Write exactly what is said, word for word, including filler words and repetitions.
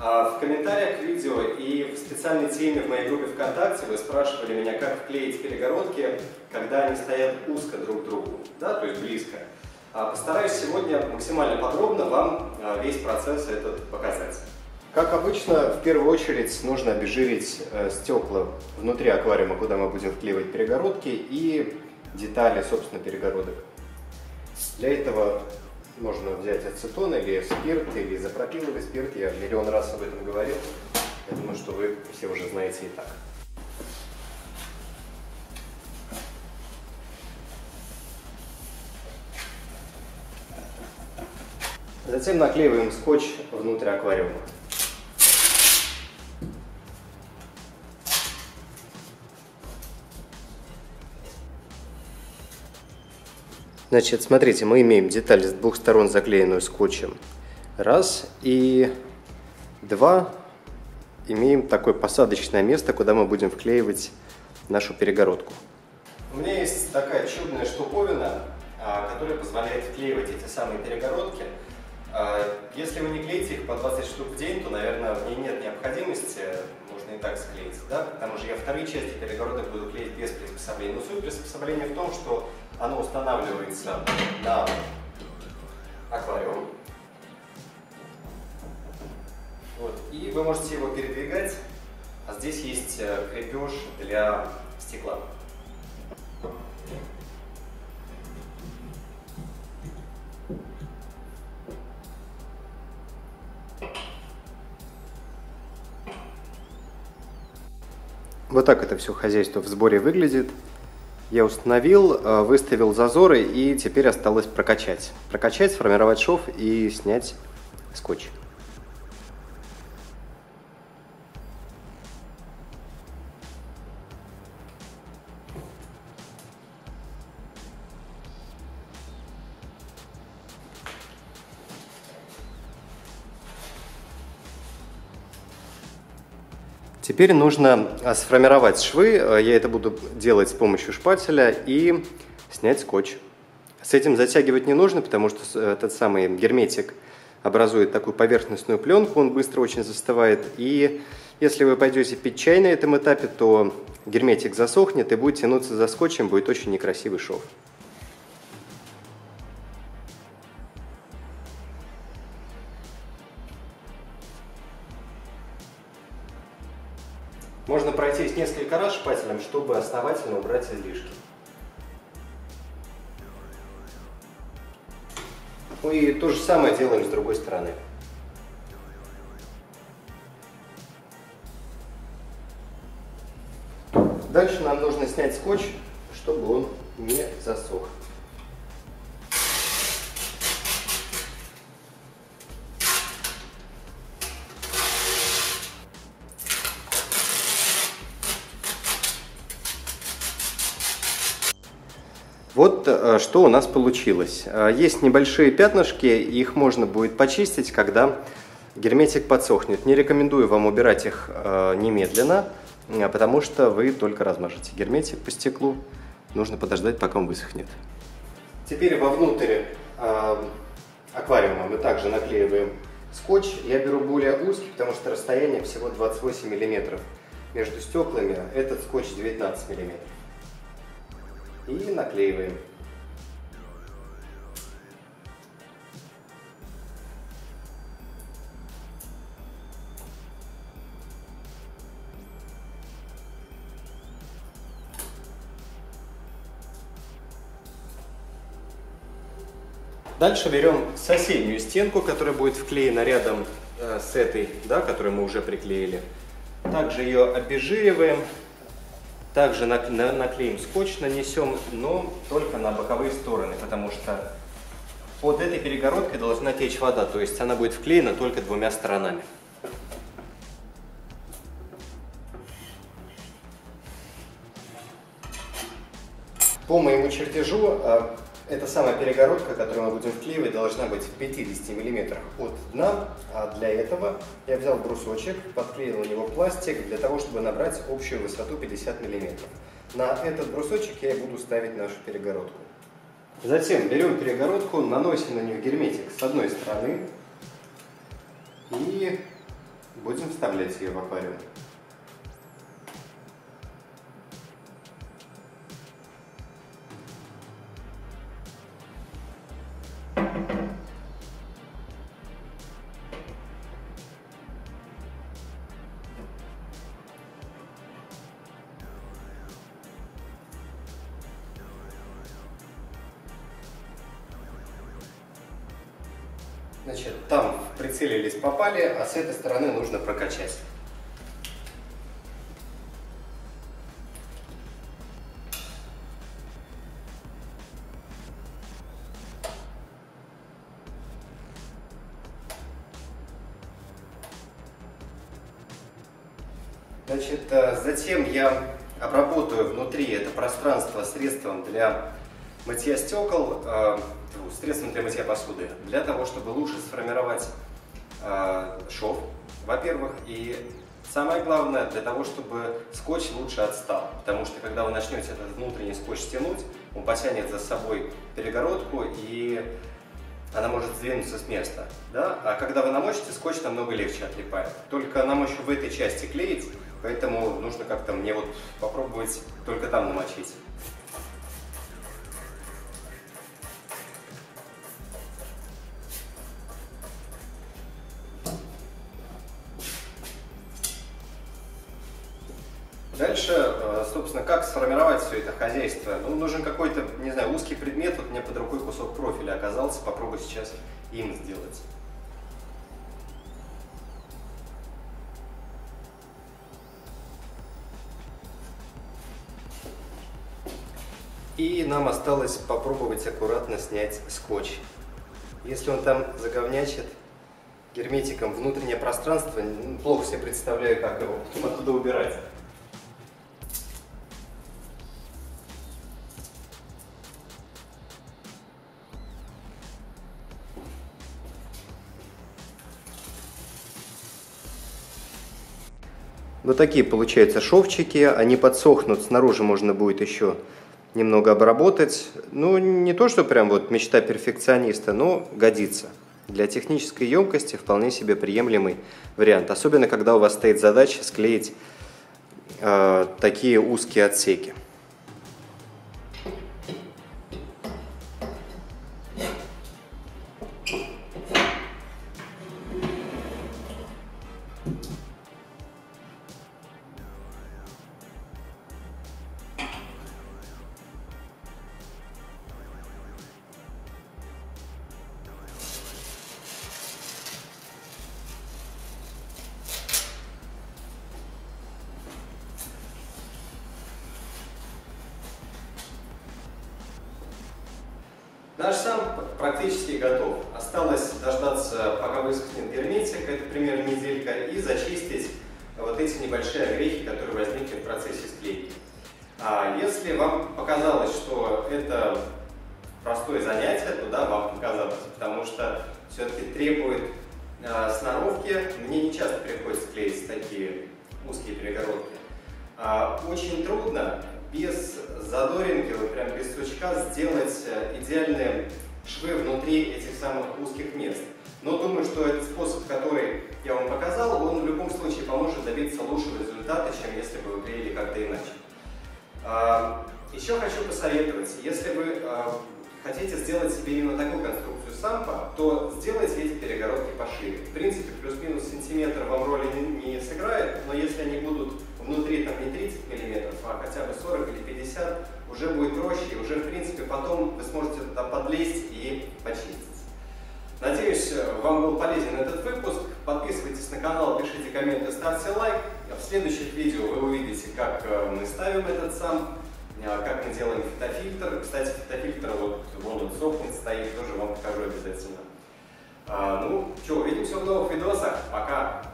В комментариях к видео и в специальной теме в моей группе ВКонтакте вы спрашивали меня, как вклеить перегородки, когда они стоят узко друг к другу, да, то есть близко. Постараюсь сегодня максимально подробно вам весь процесс этот показать. Как обычно, в первую очередь нужно обезжирить стекла внутри аквариума, куда мы будем вклеивать перегородки, и детали, собственно, перегородок. Для этого можно взять ацетон или спирт, или изопропиловый спирт. Я миллион раз об этом говорил. Я думаю, что вы все уже знаете и так. Затем наклеиваем скотч внутрь аквариума. Значит, смотрите, мы имеем деталь с двух сторон, заклеенную скотчем. Раз. И два. Имеем такое посадочное место, куда мы будем вклеивать нашу перегородку. У меня есть такая чудная штуковина, которая позволяет вклеивать эти самые перегородки. Если вы не клеите их по двадцать штук в день, то, наверное, в ней нет необходимости, можно и так склеить, да? Потому что я вторые части перегородок буду клеить без приспособления. Но суть приспособления в том, что оно устанавливается на аквариум. Вот. И вы можете его передвигать, а здесь есть крепеж для стекла. Вот так это все хозяйство в сборе выглядит. Я установил, выставил зазоры, и теперь осталось прокачать. Прокачать, сформировать шов и снять скотч. Теперь нужно сформировать швы, я это буду делать с помощью шпателя, и снять скотч. С этим затягивать не нужно, потому что этот самый герметик образует такую поверхностную пленку, он быстро очень застывает, и если вы пойдете пить чай на этом этапе, то герметик засохнет и будет тянуться за скотчем, будет очень некрасивый шов. Можно пройтись несколько раз шпателем, чтобы основательно убрать излишки. Ну и то же самое делаем с другой стороны. Дальше нам нужно снять скотч, чтобы он не засох. Вот что у нас получилось. Есть небольшие пятнышки, их можно будет почистить, когда герметик подсохнет. Не рекомендую вам убирать их немедленно, потому что вы только размажете герметик по стеклу. Нужно подождать, пока он высохнет. Теперь вовнутрь аквариума мы также наклеиваем скотч. Я беру более узкий, потому что расстояние всего двадцать восемь миллиметров между стеклами. Этот скотч девятнадцать миллиметров. И наклеиваем. Дальше берем соседнюю стенку, которая будет вклеена рядом э, с этой, да, которую мы уже приклеили. Также ее обезжириваем. Также наклеим скотч, нанесем, но только на боковые стороны, потому что под этой перегородкой должна течь вода, то есть она будет вклеена только двумя сторонами. По моему чертежу, эта самая перегородка, которую мы будем вклеивать, должна быть в пятидесяти миллиметрах от дна. А для этого я взял брусочек, подклеил на него пластик, для того, чтобы набрать общую высоту пятьдесят миллиметров. На этот брусочек я и буду ставить нашу перегородку. Затем берем перегородку, наносим на нее герметик с одной стороны и будем вставлять ее в аквариум. Значит, там прицелились, попали, а с этой стороны нужно прокачать. Значит, затем я обработаю внутри это пространство средством для мытья стекол, средством для мытья посуды, для того, чтобы лучше сформировать э, шов, во-первых, и самое главное, для того, чтобы скотч лучше отстал, потому что когда вы начнете этот внутренний скотч тянуть, он потянет за собой перегородку и она может сдвинуться с места, да? А когда вы намочите, скотч намного легче отлипает. Только нам еще в этой части клеить, поэтому нужно как-то мне вот попробовать только там намочить. Дальше, собственно, как сформировать все это хозяйство? Ну, нужен какой-то, не знаю, узкий предмет. Вот у меня под рукой кусок профиля оказался. Попробую сейчас им сделать. И нам осталось попробовать аккуратно снять скотч. Если он там заговнячит герметиком внутреннее пространство, плохо себе представляю, как его оттуда убирать. Вот такие получаются шовчики, они подсохнут, снаружи можно будет еще немного обработать. Ну, не то, что прям вот мечта перфекциониста, но годится. Для технической емкости вполне себе приемлемый вариант, особенно когда у вас стоит задача склеить э, такие узкие отсеки. Наш сам практически готов. Осталось дождаться, пока высохнет герметик, это примерно неделька, и зачистить вот эти небольшие огрехи, которые возникли в процессе склейки. А если вам показалось, что это простое занятие, то да, вам показалось, потому что все-таки требует э, сноровки. Мне не часто приходится клеить такие узкие перегородки. А, очень трудно без задоринки, вот прям без сучка, сделать идеальные швы внутри этих самых узких мест. Но думаю, что этот способ, который я вам показал, он в любом случае поможет добиться лучшего результата, чем если бы вы клеили как-то иначе. Еще хочу посоветовать, если вы хотите сделать себе именно такую конструкцию сампа, то сделайте эти перегородки пошире. В принципе, плюс-минус сантиметр вам роли не, не сыграет, но если они будут внутри там не тридцать миллиметров, а хотя бы сорок или пятьдесят, уже будет проще, и уже в принципе потом вы сможете туда подлезть и почистить. Надеюсь, вам был полезен этот выпуск. Подписывайтесь на канал, пишите комменты, ставьте лайк. В следующих видео вы увидите, как мы ставим этот сам, как мы делаем фотофильтр. Кстати, фотофильтр вот вон он сохнет, стоит, тоже вам покажу обязательно. А, ну что, увидимся в новых видосах. Пока!